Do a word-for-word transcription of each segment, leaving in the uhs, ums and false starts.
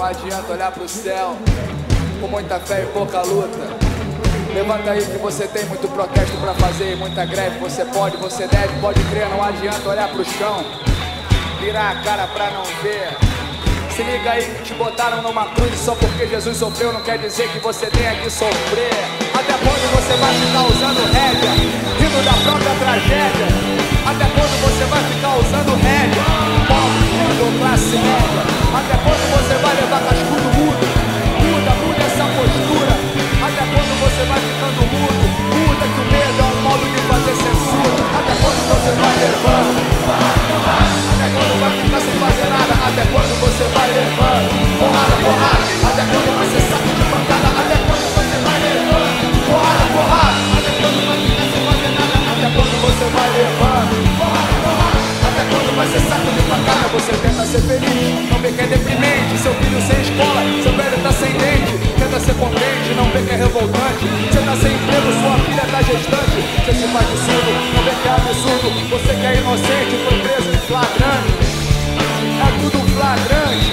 adianta olhar pro céu com muita fé e pouca luta. Levanta aí que você tem muito protesto pra fazer, muita greve. Você pode, você deve, pode crer. Não adianta olhar pro chão, virar a cara pra não ver. Se liga aí que te botaram numa cruz e só porque Jesus sofreu não quer dizer que você tenha que sofrer. Até quando você vai ficar usando rédea, rindo da própria tragédia? Até quando você vai ficar usando rédea, pobre, rindo ou classe média? Até quando você vai levar cascudo mudo? Muda, muda essa postura. Até quando você vai ficando mudo? Muda que o medo é um modo de fazer censura. Até quando você vai levando? Até quando vai ficar sem fazer nada? Até quando você vai levando? Porrada, porrada. Até quando vai ser saco de pancada? Até quando você vai levando? Porrada, porrada. Até quando vai ficar sem fazer nada? Até quando você vai levando? Porrada, porrada. Até quando vai ser saco de pancada? Você tenta ser feliz, não vê que é deprimente. Seu filho sem escola, seu velho tá sem dente. Tenta ser contente, não vê que é revoltante. Você tá sem emprego, sua filha tá gestante. Você se faz de surdo, não vê que é absurdo. Você que é inocente, foi preso em flagrante. É tudo flagrante.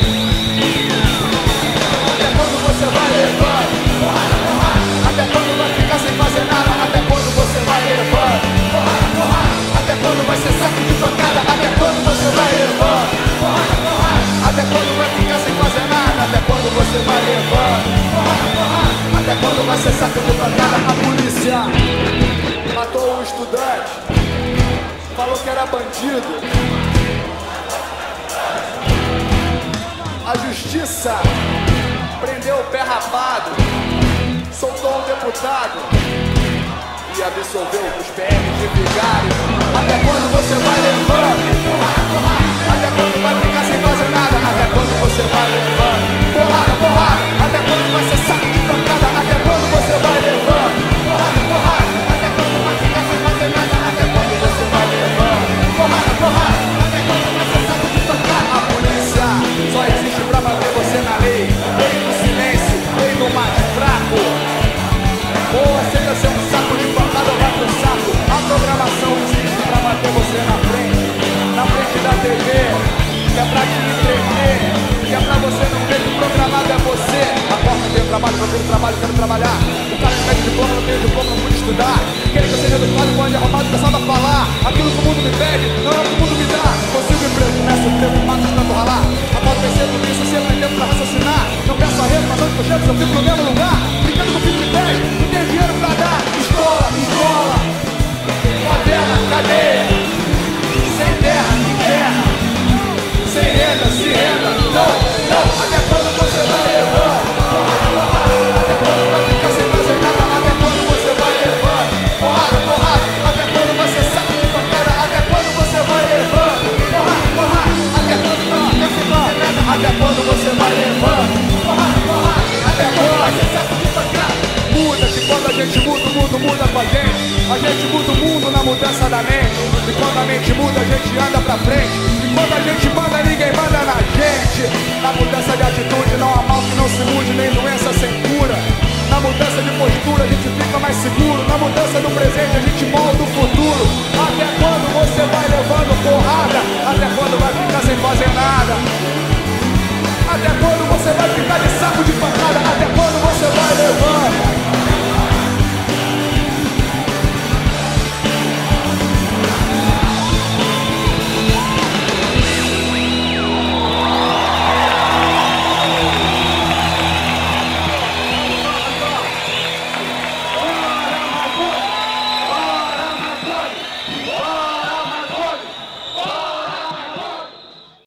Até quando você vai levando? Até quando vai ficar sem fazer nada? Até quando você vai levando? Até quando vai ser saco de pancada? Até quando você vai levando? Até quando vai ficar sem fazer nada? Até quando você vai levando? Até quando vai ser saco de pancada? A polícia matou um estudante, falou que era bandido. A justiça prendeu o pé rapado, soltou um deputado e absolveu os P Ms de vigário. Até quando você vai levando? Até quando vai ficar sem fazer nada? Até quando você vai levando? Porrada, porrada. Até quando vai ser saco de pancada? Até quando você vai levando? Porrada, porrada. Até quando vai ficar sem fazer nada? Até quando você vai levando? Porrada, porrada. Até quando vai ser saco de pancada? A polícia só existe pra manter você na lei. Lei do silêncio, lei do mais fraco. Ou aceita ser um saco de pancada ou vai pro saco. A programação existe pra manter você na frente, na frente da T V, que é pra te entreter, que é pra você não ver que o programado é você. A porta tem trabalho, não tenho trabalho, quero trabalhar. O cara que pede diploma, não tenho diploma, não pude estudar. Querem que eu seja educado, pode arrumar, começando a falar. Aquilo que o mundo me pede, não é o que o mundo me dá. Consigo emprego, começo o tempo, mato de tanto ralar. Agora percebo isso, se aprendendo pra raciocinar. Não peço arrego, mas onde que eu chego, se eu fico no mesmo lugar. Brincando com o filho de dez, não tenho dinheiro pra dar. Escola, escola, favela, cadeia. Sem terra, sem terra. Sem renda, se renda. Não, não, até quando você vai levando? Até quando vai ficar sem fazer nada? Até quando você vai levando? Porrada, porrada. Até quando vai ser saco de pancada? Até quando você vai levando? Porrada, porrada. Até quando não vai ficar sem fazer nada? Até quando você vai levando? Porrada, porrada. Até quando vai ser saco de pancada? Muda, que quando a gente muda, o mundo muda com a gente. A gente muda o mundo na mudança da mente. E quando a mente muda, a gente anda pra frente. E quando a gente manda, ninguém manda na gente. Na mudança de atitude, não há mal que não se mude, nem doença sem cura. Na mudança de postura, a gente fica mais seguro. Na mudança do presente, a gente